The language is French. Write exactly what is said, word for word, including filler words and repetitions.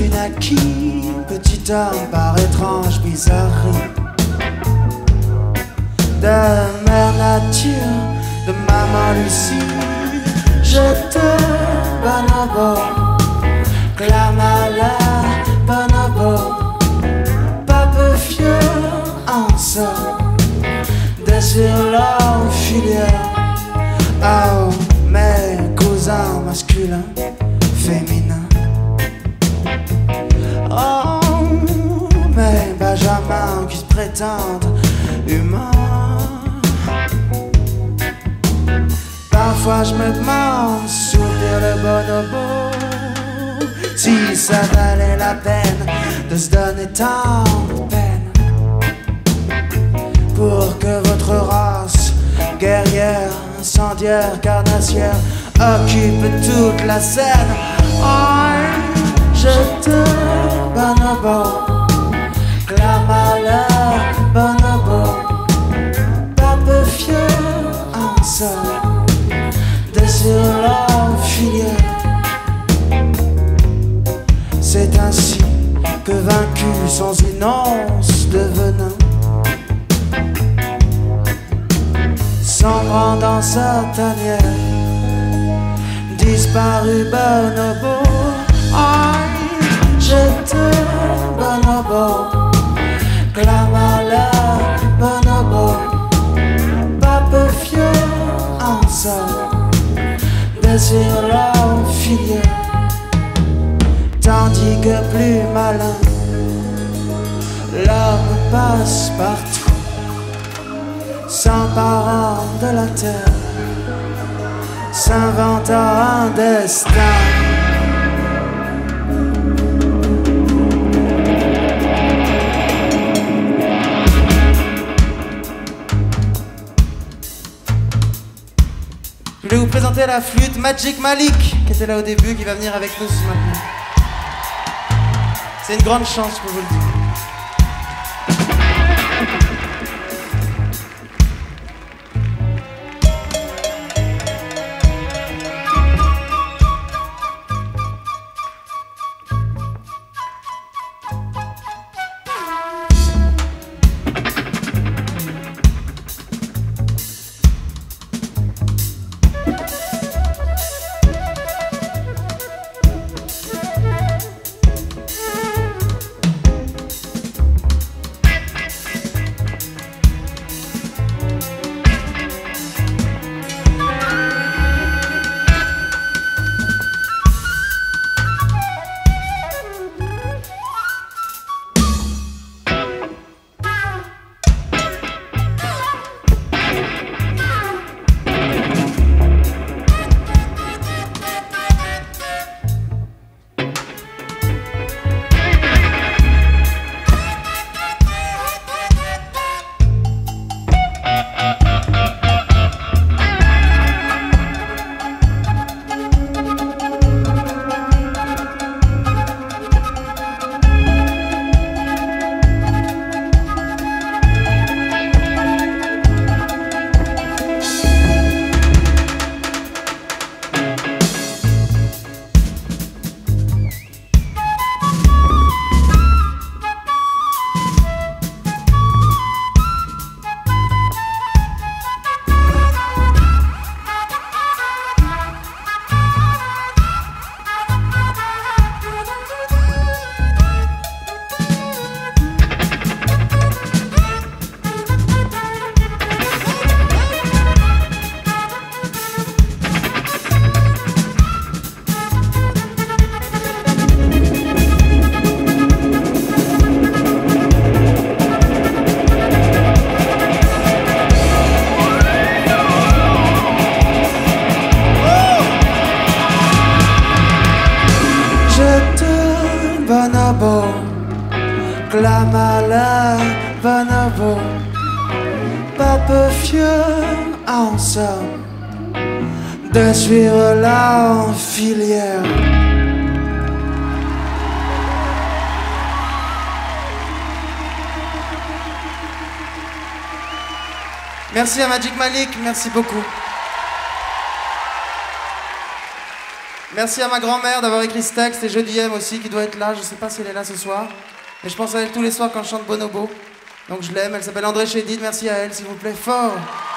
tu naquis, petit homme par étrange bizarrerie. De mère nature, de maman Lucie, je te bonobo, clame à la bonobo, pape fieux en somme, désir l'homme filière. Oh, mes cousins masculins, féminins. Oh, mes benjamins qui se prétendent humains. Parfois je me demande, sourire le bonobo, si ça valait la peine de se donner tant de peine pour que votre race guerrière, incendiaire, carnassière occupe toute la scène. Oh, je te bonobo, clame à la bonobo, pape fieux en somme, désir l'homme filière. C'est ainsi que vaincu sans une once de venin, sombrant dans sa tanière, disparu bonobo. Oh, je te bonobo, clame à la bonobo, pape fieux en somme, désir l'homme filière. Tandis que plus malin, l'homme passe partout, s'emparant de la terre, s'inventant un destin. Je vais vous présenter la flûte Magic Malik, qui était là au début, qui va venir avec nous ce matin. C'est une grande chance, je peux vous le dire. Clame à la Bonoboo, pape fieux en somme, de suivre la filière. Merci à Magic Malik, merci beaucoup. Merci à ma grand-mère d'avoir écrit ce texte et je dis M aussi qui doit être là. Je sais pas si elle est là ce soir, mais je pense à elle tous les soirs quand je chante Bonoboo. Donc je l'aime. Elle s'appelle Andrée Chedid. Merci à elle, s'il vous plaît, fort.